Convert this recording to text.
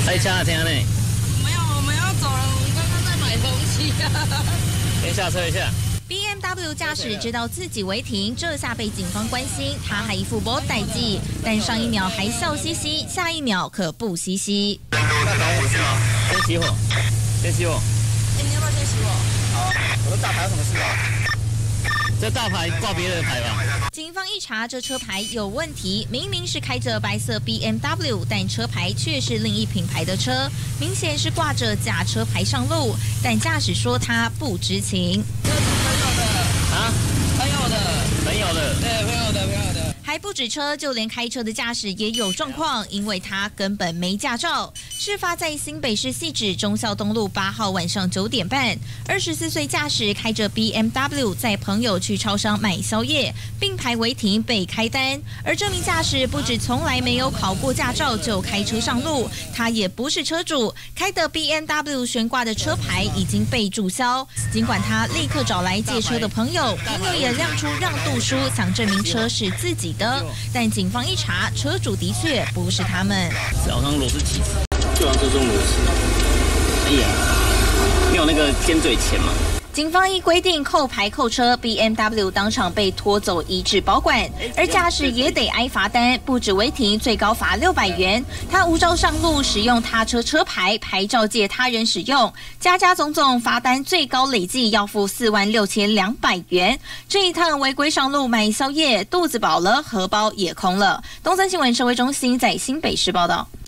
在车听呢？ 没有，我们要走了，我们刚刚在买东西啊。 先下车一下。 BMW 驾驶知道自己违停，这下被警方关心，他还一副没代记，但上一秒还笑嘻嘻，下一秒可不嘻嘻。 那等我是吗？先熄火，先熄火。 你要不要先熄火？ 好，我的大牌有什么事啊？这大牌挂别人的牌吧？ 警方一查，这车牌有问题，明明是开着白色 BMW， 但车牌却是另一品牌的车，明显是挂着假车牌上路，但驾驶说他不知情。 啊？ 朋友的， 朋友的， 对，朋友的。 还不止车，就连开车的驾驶也有状况，因为他根本没驾照。事发在新北市汐止忠孝东路8号晚上9点半，24岁驾驶开着 BMW 载朋友去超商买宵夜，并排违停被开单。而这名驾驶不止从来没有考过驾照就开车上路，他也不是车主，开的 BMW 悬挂的车牌已经被注销。尽管他立刻找来借车的朋友也亮出让渡书，想证明车是自己的。但警方一查，车主的确不是他们。 好像螺丝起子，就好像这种螺丝。哎呀，没有那个尖嘴钳嘛。 警方依规定扣牌扣车 ，BMW 当场被拖走移至保管，而驾驶也得挨罚单，不止违停，最高罚600元。他无照上路，使用他车车牌，牌照借他人使用，加总罚单最高累计要付46200元。这一趟违规上路买宵夜，肚子饱了，荷包也空了。东森新闻社会中心在新北市报道。